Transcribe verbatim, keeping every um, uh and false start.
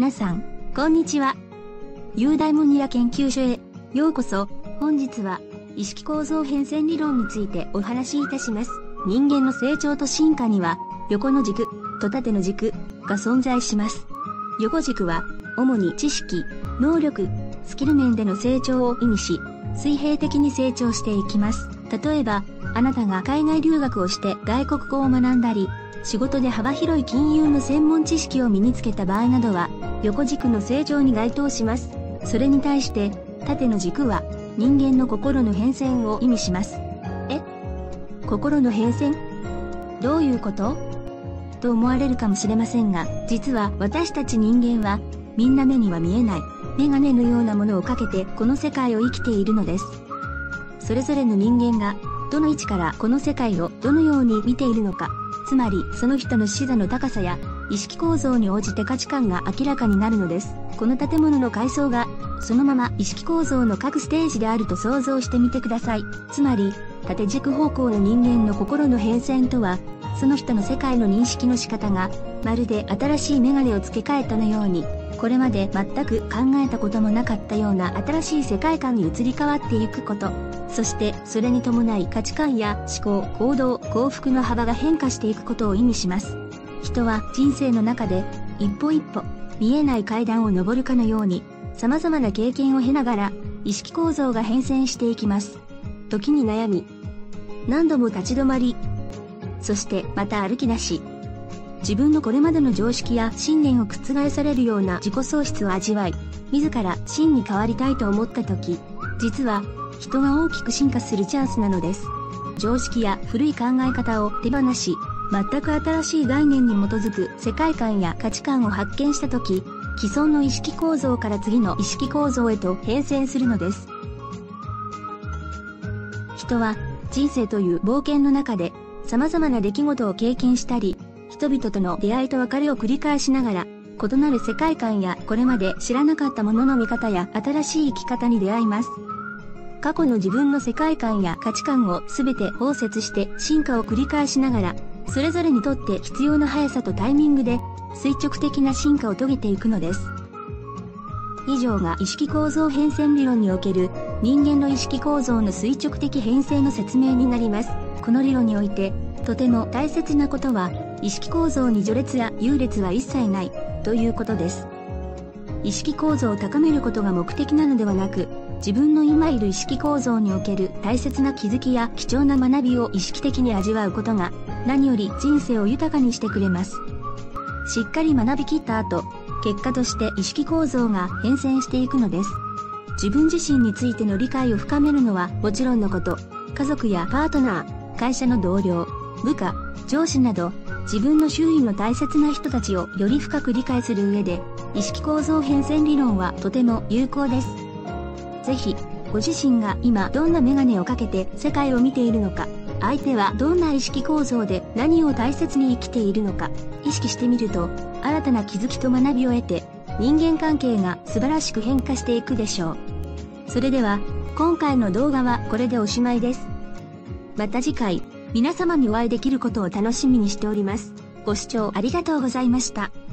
皆さん、こんにちは。ユーダイモニア研究所へようこそ。本日は意識構造変遷理論についてお話しいたします。人間の成長と進化には横の軸と縦の軸が存在します。横軸は主に知識、能力、スキル面での成長を意味し、水平的に成長していきます。例えば、あなたが海外留学をして外国語を学んだり、仕事で幅広い金融の専門知識を身につけた場合などは、横軸の成長に該当します。それに対して、縦の軸は人間の心の変遷を意味します。え？心の変遷？どういうこと？と思われるかもしれませんが、実は私たち人間は、みんな目には見えない、メガネのようなものをかけてこの世界を生きているのです。それぞれの人間が、どの位置からこの世界をどのように見ているのか、つまりその人の視座の高さや意識構造に応じて価値観が明らかになるのです。この建物の階層がそのまま意識構造の各ステージであると想像してみてください。つまり縦軸方向の人間の心の変遷とは、その人の世界の認識の仕方がまるで新しいメガネを付け替えたのように、これまで全く考えたこともなかったような新しい世界観に移り変わっていくこと、そしてそれに伴い価値観や思考、行動、幸福の幅が変化していくことを意味します。人は人生の中で一歩一歩見えない階段を登るかのように、様々な経験を経ながら意識構造が変遷していきます。時に悩み、何度も立ち止まり、そしてまた歩き出し、自分のこれまでの常識や信念を覆されるような自己喪失を味わい、自ら真に変わりたいと思った時、実は人が大きく進化するチャンスなのです。常識や古い考え方を手放し、全く新しい概念に基づく世界観や価値観を発見した時、既存の意識構造から次の意識構造へと変遷するのです。人は人生という冒険の中で様々な出来事を経験したり、人々との出会いと別れを繰り返しながら、異なる世界観やこれまで知らなかったものの見方や新しい生き方に出会います。過去の自分の世界観や価値観をすべて包摂して進化を繰り返しながら、それぞれにとって必要な速さとタイミングで垂直的な進化を遂げていくのです。以上が意識構造変遷理論における人間の意識構造の垂直的変遷の説明になります。この理論において、とても大切なことは、意識構造に序列や優劣は一切ないということです。意識構造を高めることが目的なのではなく、自分の今いる意識構造における大切な気づきや貴重な学びを意識的に味わうことが、何より人生を豊かにしてくれます。しっかり学びきった後、結果として意識構造が変遷していくのです。自分自身についての理解を深めるのはもちろんのこと、家族やパートナー、会社の同僚、部下、上司など、自分の周囲の大切な人たちをより深く理解する上で、意識構造変遷理論はとても有効です。ぜひ、ご自身が今どんなメガネをかけて世界を見ているのか、相手はどんな意識構造で何を大切に生きているのか、意識してみると、新たな気づきと学びを得て、人間関係が素晴らしく変化していくでしょう。それでは、今回の動画はこれでおしまいです。また次回、皆様にお会いできることを楽しみにしております。ご視聴ありがとうございました。